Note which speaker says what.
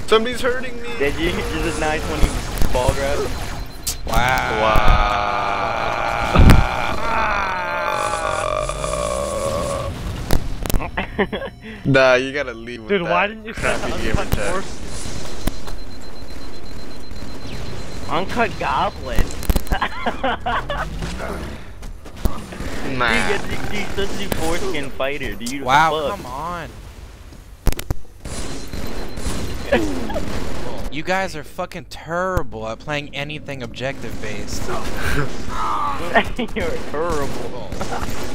Speaker 1: Somebody's hurting me.
Speaker 2: Did you? Is it nice when you ball grab?
Speaker 3: Wow.
Speaker 1: Nah, you gotta leave with
Speaker 4: Dude,
Speaker 1: that.
Speaker 4: why didn't you set the
Speaker 1: crappy
Speaker 4: uncut
Speaker 1: gamer tag.
Speaker 4: force?
Speaker 2: Uncut goblin.
Speaker 1: Nah.
Speaker 2: He's such a foreskin fighter, dude.
Speaker 3: Wow,
Speaker 2: Fuck.
Speaker 3: come on. You guys are fucking terrible at playing anything objective based.
Speaker 2: You're terrible.